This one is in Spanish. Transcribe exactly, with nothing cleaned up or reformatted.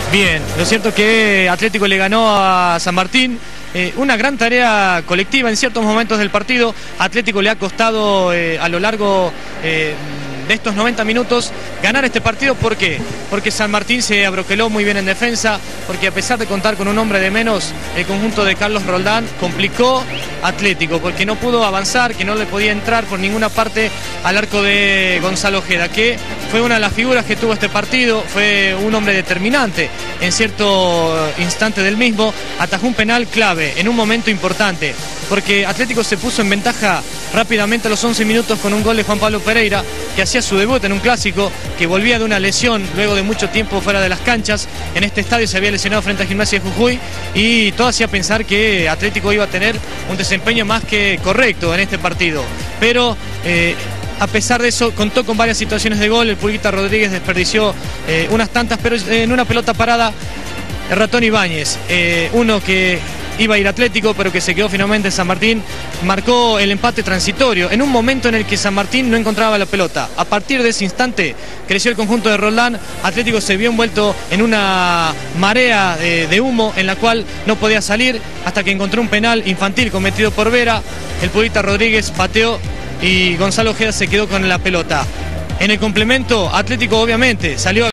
Bien, lo cierto es que Atlético le ganó a San Martín. Eh, una gran tarea colectiva en ciertos momentos del partido. Atlético le ha costado eh, a lo largo eh, de estos noventa minutos ganar este partido. ¿Por qué? Porque San Martín se abroqueló muy bien en defensa, porque a pesar de contar con un hombre de menos, el conjunto de Carlos Roldán complicó Atlético, porque no pudo avanzar, que no le podía entrar por ninguna parte al arco de Gonzalo Ojeda, que fue una de las figuras que tuvo este partido, fue un hombre determinante en cierto instante del mismo, atajó un penal clave en un momento importante, porque Atlético se puso en ventaja rápidamente a los once minutos con un gol de Juan Pablo Pereira, que hacía su debut en un clásico, que volvía de una lesión luego de mucho tiempo fuera de las canchas. En este estadio se había lesionado frente a Gimnasia de Jujuy y todo hacía pensar que Atlético iba a tener un desempeño más que correcto en este partido, pero eh, a pesar de eso contó con varias situaciones de gol. El Pulguita Rodríguez desperdició eh, unas tantas, pero en una pelota parada el ratón Ibáñez, eh, uno que iba a ir Atlético, pero que se quedó finalmente en San Martín, marcó el empate transitorio en un momento en el que San Martín no encontraba la pelota. A partir de ese instante creció el conjunto de Roldán. Atlético se vio envuelto en una marea de, de humo en la cual no podía salir hasta que encontró un penal infantil cometido por Vera. El Pulguita Rodríguez pateó y Gonzalo Ojeda se quedó con la pelota. En el complemento, Atlético obviamente salió